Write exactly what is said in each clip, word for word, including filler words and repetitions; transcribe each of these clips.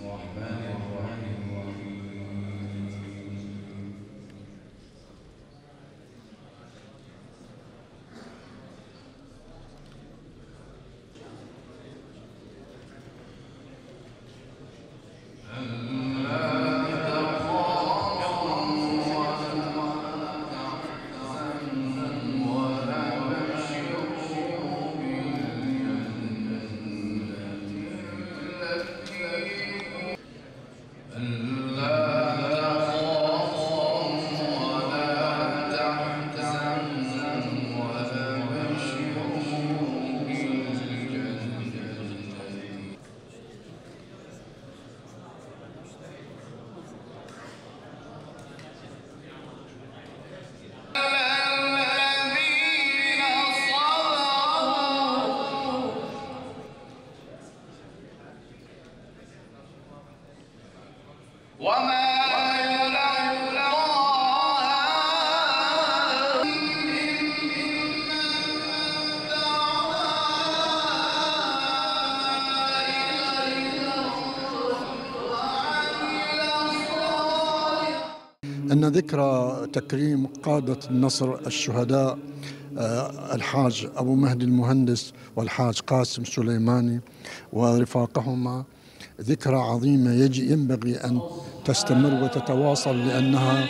أن ذكرى تكريم قادة النصر الشهداء الحاج أبو مهدي المهندس والحاج قاسم سليماني ورفاقهما ذكرى عظيمة يجي ينبغي أن تستمر وتتواصل، لأنها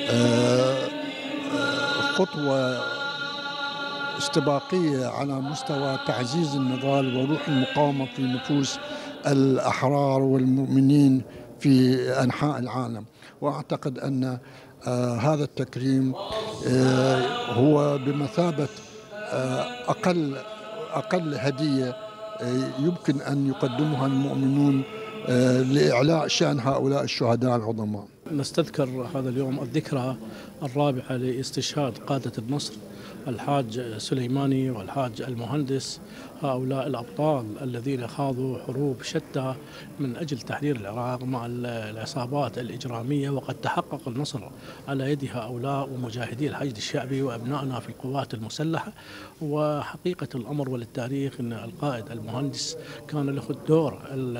خطوة استباقية على مستوى تعزيز النضال وروح المقاومة في نفوس الأحرار والمؤمنين في أنحاء العالم. وأعتقد أن آه هذا التكريم آه هو بمثابة آه أقل أقل هدية آه يمكن أن يقدمها المؤمنون آه لإعلاء شأن هؤلاء الشهداء العظماء. نستذكر هذا اليوم الذكرى الرابعة لاستشهاد قادة النصر الحاج سليماني والحاج المهندس، هؤلاء الأبطال الذين خاضوا حروب شتى من أجل تحرير العراق مع العصابات الإجرامية، وقد تحقق النصر على يد هؤلاء ومجاهدي الحشد الشعبي وأبنائنا في القوات المسلحة. وحقيقة الأمر وللتاريخ أن القائد المهندس كان له الدور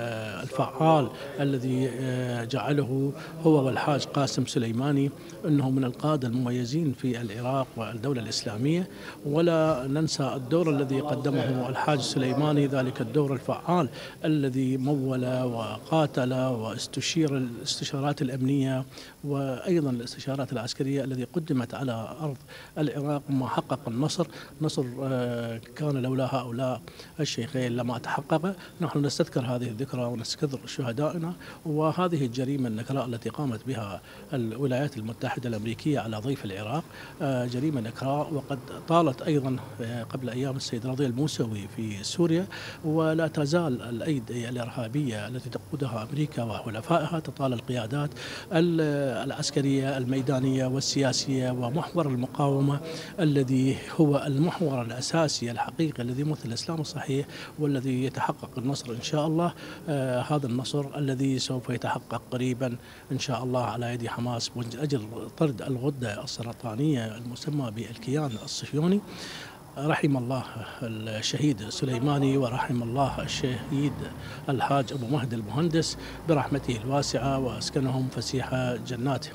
الفعال الذي جعله هو والحاج قاسم سليماني أنه من القادة المميزين في العراق والدولة الإسلامية. ولا ننسى الدور الذي قدمه الحاج سليماني، ذلك الدور الفعال الذي مول وقاتل واستشير الاستشارات الأمنية وأيضا الاستشارات العسكرية التي قدمت على أرض العراق، وما حقق النصر. نصر كان لولا هؤلاء الشيخين لما تحقق. نحن نستذكر هذه الذكرى ونستذكر شهدائنا، وهذه الجريمة النكراء التي قامت بها الولايات المتحدة الأمريكية على ضيف العراق جريمة نكراء، وقد طالت أيضا قبل أيام السيد رضي الموسوي في سوريا، ولا تزال الأيدي الإرهابية التي تقودها أمريكا وحلفائها تطال القيادات العسكرية الميدانية والسياسية ومحور المقاومة الذي هو المحور الأساسي الحقيقي الذي يمثل الإسلام الصحيح والذي يتحقق النصر إن شاء الله. آه هذا النصر الذي سوف يتحقق قريبا إن شاء الله على يد حماس من أجل طرد الغدة السرطانية المسمى بالكيان الصهيوني. رحم الله الشهيد سليماني ورحم الله الشهيد الحاج أبو مهدي المهندس برحمته الواسعة، وأسكنهم فسيح جناته.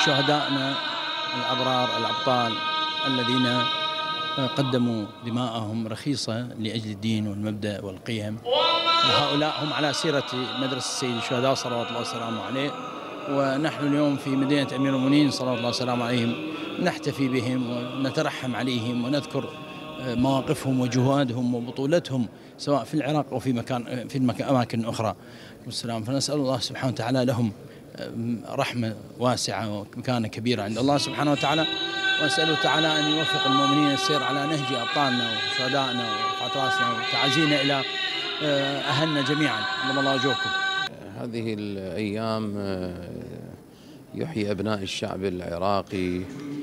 شهدائنا الأبرار الأبطال الذين قدموا دماءهم رخيصة لأجل الدين والمبدأ والقيم. هؤلاء هم على سيرة مدرسة السيد الشهداء صلوات الله وسلامه عليه، ونحن اليوم في مدينة أمير المؤمنين صلوات الله وسلامه عليهم نحتفي بهم ونترحم عليهم ونذكر مواقفهم وجهادهم وبطولتهم سواء في العراق أو في مكان في الأماكن أخرى والسلام. فنسأل الله سبحانه وتعالى لهم رحمة واسعة ومكانة كبيرة عند الله سبحانه وتعالى، ونسأله تعالى أن يوفق المؤمنين السير على نهج أبطالنا وشهدائنا ورفعت راسنا وتعازينا إلى أهلنا جميعا. اللهم الله أجركم. هذه الأيام يحيي أبناء الشعب العراقي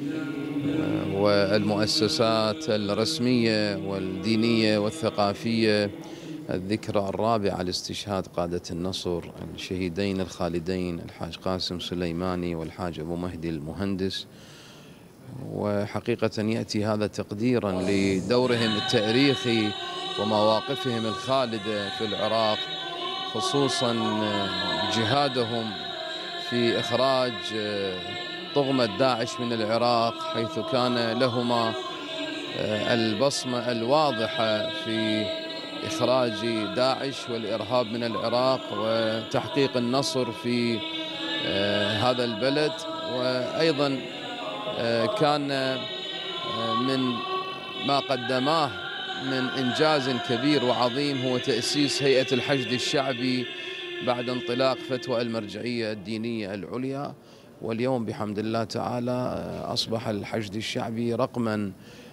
والمؤسسات الرسمية والدينية والثقافية الذكرى الرابعة لاستشهاد قادة النصر الشهيدين الخالدين الحاج قاسم سليماني والحاج أبو مهدي المهندس. وحقيقة يأتي هذا تقديرا لدورهم التاريخي ومواقفهم الخالدة في العراق، خصوصا جهادهم في إخراج طغمة داعش من العراق، حيث كان لهما البصمة الواضحة في إخراج داعش والإرهاب من العراق وتحقيق النصر في هذا البلد. وأيضا كان من ما قدماه من إنجاز كبير وعظيم هو تأسيس هيئة الحشد الشعبي بعد انطلاق فتوى المرجعية الدينية العليا. واليوم بحمد الله تعالى أصبح الحشد الشعبي رقما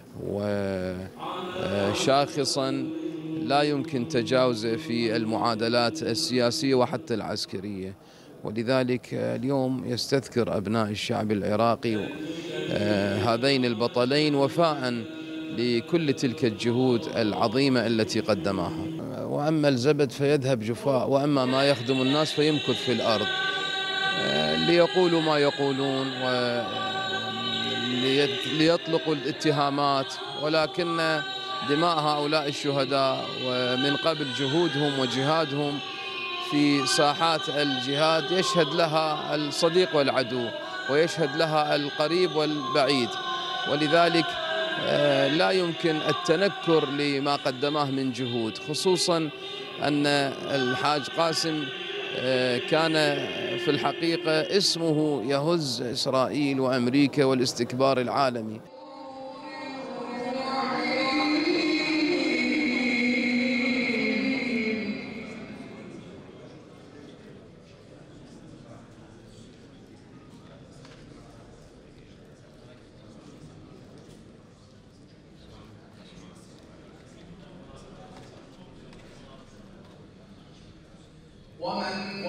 وشاخصا لا يمكن تجاوزه في المعادلات السياسية وحتى العسكرية. ولذلك اليوم يستذكر أبناء الشعب العراقي هذين البطلين وفاء لكل تلك الجهود العظيمة التي قدماها. وأما الزبد فيذهب جفاء، وأما ما يخدم الناس فيمكث في الأرض. ليقولوا ما يقولون وليطلقوا الاتهامات، ولكن دماء هؤلاء الشهداء ومن قبل جهودهم وجهادهم في ساحات الجهاد يشهد لها الصديق والعدو ويشهد لها القريب والبعيد. ولذلك لا يمكن التنكر لما قدماه من جهود، خصوصا أن الحاج قاسم كان في الحقيقة اسمه يهز إسرائيل وأمريكا والاستكبار العالمي. ومن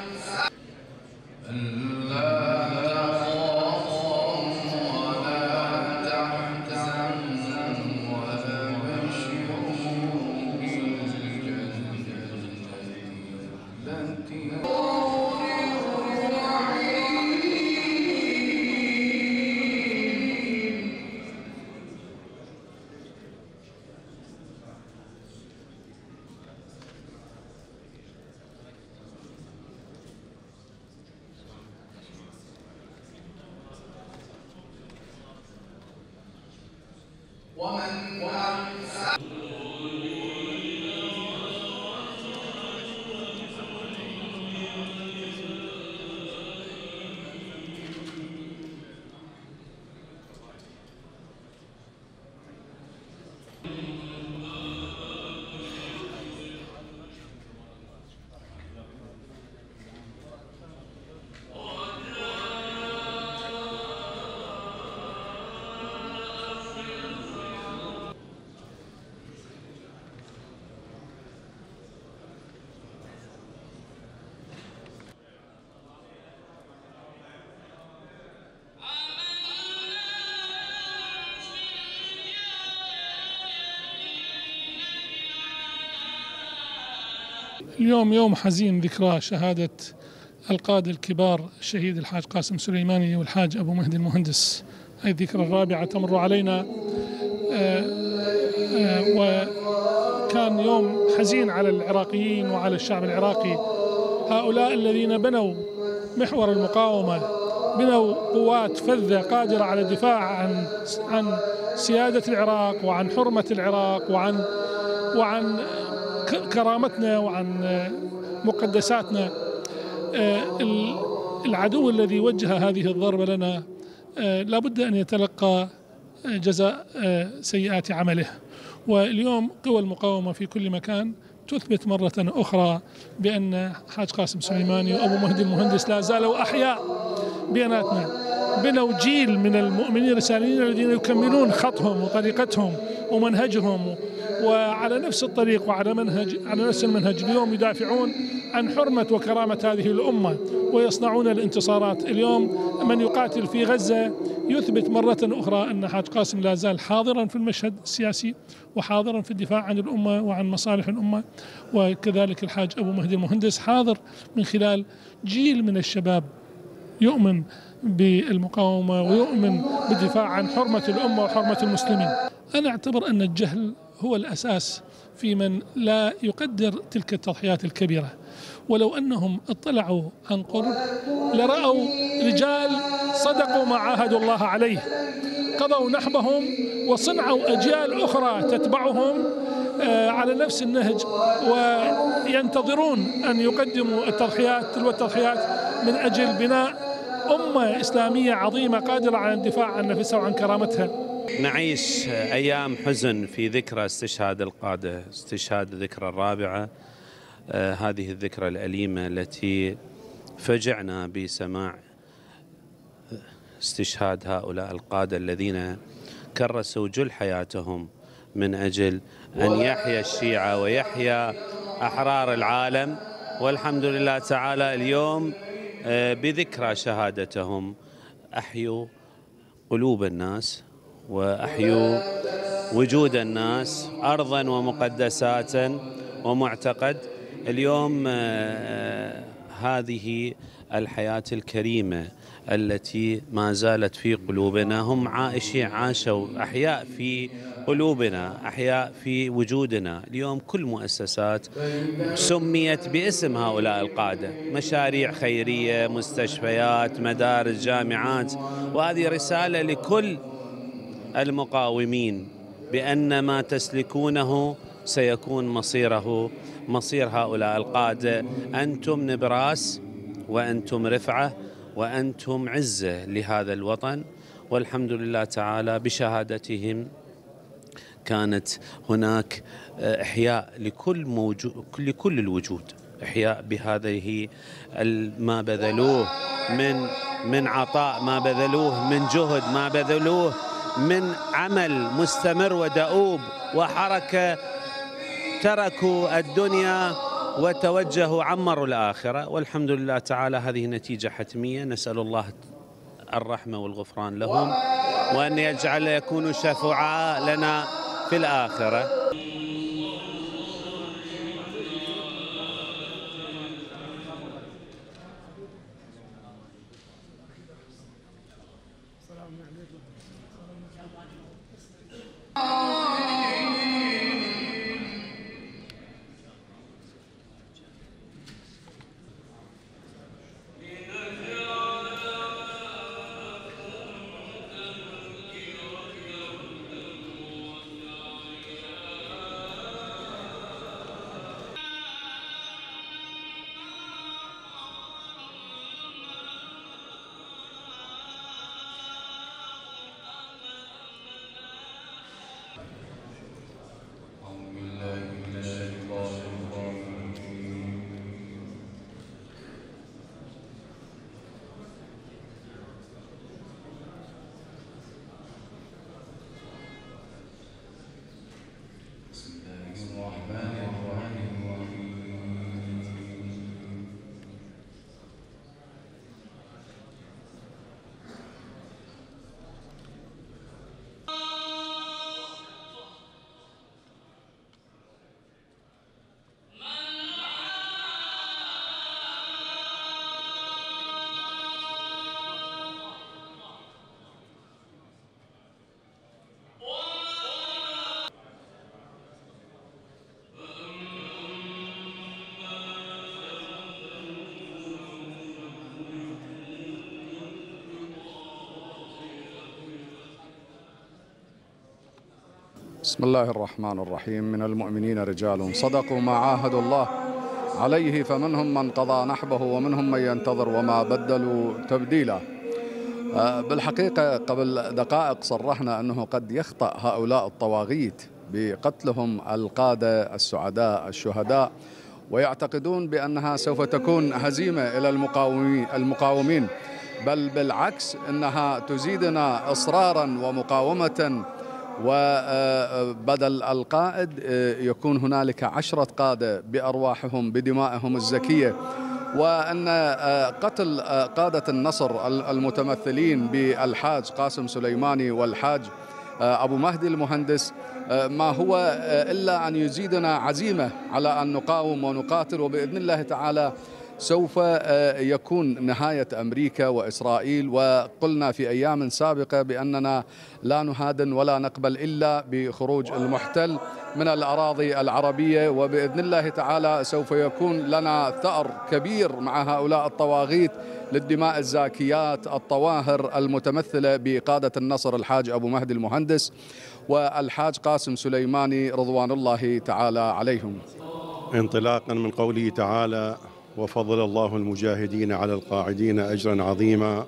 اليوم يوم حزين، ذكرى شهادة القادة الكبار الشهيد الحاج قاسم سليماني والحاج أبو مهدي المهندس. هذه الذكرى الرابعة تمر علينا، وكان يوم حزين على العراقيين وعلى الشعب العراقي، هؤلاء الذين بنوا محور المقاومة بنوا قوات فذة قادرة على الدفاع عن عن سيادة العراق وعن حرمة العراق وعن وعن كرامتنا وعن مقدساتنا. العدو الذي وجه هذه الضربة لنا لابد أن يتلقى جزاء سيئات عمله. واليوم قوى المقاومة في كل مكان تثبت مرة أخرى بأن حاج قاسم سليماني وأبو مهدي المهندس لا زالوا أحياء بيناتنا. بنوا جيل من المؤمنين الرساليين الذين يكملون خطهم وطريقتهم ومنهجهم وعلى نفس الطريق وعلى منهج على نفس المنهج. اليوم يدافعون عن حرمة وكرامة هذه الأمة ويصنعون الانتصارات. اليوم من يقاتل في غزة يثبت مرة أخرى أن حاج قاسم لا زال حاضرا في المشهد السياسي وحاضرا في الدفاع عن الأمة وعن مصالح الأمة. وكذلك الحاج أبو مهدي المهندس حاضر من خلال جيل من الشباب يؤمن بالمقاومة ويؤمن بالدفاع عن حرمة الأمة وحرمة المسلمين. أنا أعتبر أن الجهل هو الأساس في من لا يقدر تلك التضحيات الكبيرة. ولو أنهم اطلعوا عن قرب لرأوا رجال صدقوا ما عاهدوا الله عليه، قضوا نحبهم وصنعوا أجيال أخرى تتبعهم على نفس النهج وينتظرون أن يقدموا التضحيات تلو التضحيات من أجل بناء أمة إسلامية عظيمة قادرة على الدفاع عن نفسها وعن كرامتها. نعيش أيام حزن في ذكرى استشهاد القادة، استشهاد الذكرى الرابعة، آه هذه الذكرى الأليمة التي فجعنا بسماع استشهاد هؤلاء القادة الذين كرسوا جل حياتهم من أجل أن يحيا الشيعة ويحيا أحرار العالم. والحمد لله تعالى اليوم آه بذكرى شهادتهم أحيوا قلوب الناس وأحيوا وجود الناس أرضا ومقدسات ومعتقد. اليوم هذه الحياة الكريمة التي ما زالت في قلوبنا، هم عائشين عاشوا أحياء في قلوبنا، أحياء في وجودنا. اليوم كل مؤسسات سميت باسم هؤلاء القادة، مشاريع خيرية، مستشفيات، مدارس، جامعات. وهذه رسالة لكل المقاومين بأن ما تسلكونه سيكون مصيره مصير هؤلاء القادة. أنتم نبراس وأنتم رفعة وأنتم عزة لهذا الوطن. والحمد لله تعالى بشهادتهم كانت هناك إحياء لكل موجود لكل الوجود، إحياء بهذه ما بذلوه من من عطاء، ما بذلوه من جهد، ما بذلوه من عمل مستمر ودؤوب وحركة. تركوا الدنيا وتوجهوا عمروا الآخرة. والحمد لله تعالى هذه نتيجة حتمية. نسأل الله الرحمة والغفران لهم وأن يجعل يكونوا شفعاء لنا في الآخرة. بسم الله الرحمن الرحيم. من المؤمنين رجال صدقوا ما عاهدوا الله عليه فمنهم من قضى نحبه ومنهم من ينتظر وما بدلوا تبديلا. بالحقيقة قبل دقائق صرحنا أنه قد يخطأ هؤلاء الطواغيت بقتلهم القادة السعداء الشهداء، ويعتقدون بأنها سوف تكون هزيمة إلى المقاومين المقاومين بل بالعكس إنها تزيدنا إصرارا ومقاومة، وبدل القائد يكون هنالك عشرة قادة بأرواحهم بدمائهم الزكية، وأن قتل قادة النصر المتمثلين بالحاج قاسم سليماني والحاج أبو مهدي المهندس ما هو إلا أن يزيدنا عزيمة على أن نقاوم ونقاتل، وبإذن الله تعالى سوف يكون نهاية أمريكا وإسرائيل. وقلنا في أيام سابقة بأننا لا نهادن ولا نقبل إلا بخروج المحتل من الأراضي العربية، وبإذن الله تعالى سوف يكون لنا ثأر كبير مع هؤلاء الطواغيت للدماء الزاكيات الطواهر المتمثلة بقادة النصر الحاج أبو مهدي المهندس والحاج قاسم سليماني رضوان الله تعالى عليهم. انطلاقا من قوله تعالى: وفضل الله المجاهدين على القاعدين أجرا عظيما.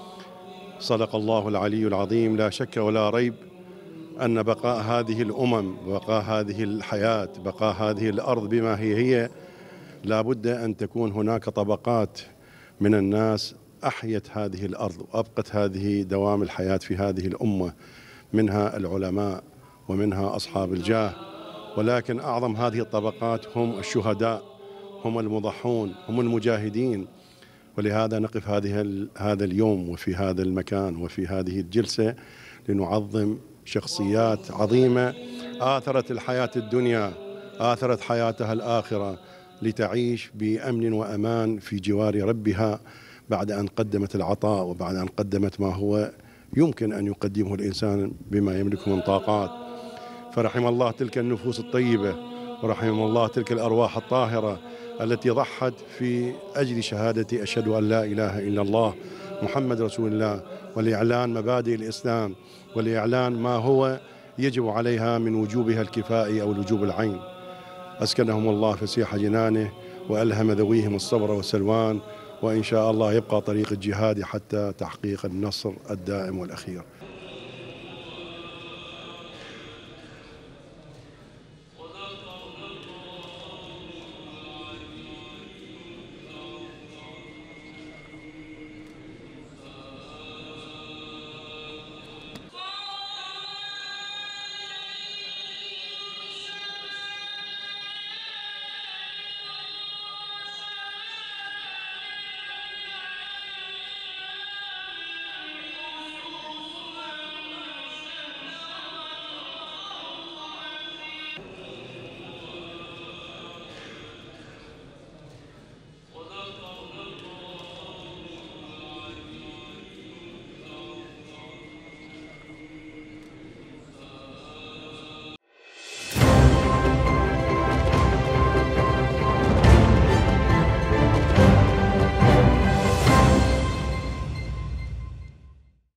صدق الله العلي العظيم. لا شك ولا ريب أن بقاء هذه الأمم، بقاء هذه الحياة، بقاء هذه الأرض بما هي هي، لا بد أن تكون هناك طبقات من الناس أحيت هذه الأرض وأبقت هذه دوام الحياة في هذه الأمة، منها العلماء ومنها أصحاب الجاه، ولكن أعظم هذه الطبقات هم الشهداء، هم المضحون، هم المجاهدين. ولهذا نقف هذه هذا اليوم وفي هذا المكان وفي هذه الجلسة لنعظم شخصيات عظيمة آثرت الحياة الدنيا، آثرت حياتها الآخرة لتعيش بأمن وأمان في جوار ربها، بعد أن قدمت العطاء وبعد أن قدمت ما هو يمكن أن يقدمه الإنسان بما يملك من طاقات. فرحم الله تلك النفوس الطيبة، ورحم الله تلك الأرواح الطاهرة التي ضحت في أجل شهادة أشهد أن لا إله إلا الله محمد رسول الله، ولإعلان مبادئ الإسلام، ولإعلان ما هو يجب عليها من وجوبها الكفائي أو الوجوب العين. أسكنهم الله فسيح جنانه وألهم ذويهم الصبر والسلوان، وإن شاء الله يبقى طريق الجهاد حتى تحقيق النصر الدائم والأخير.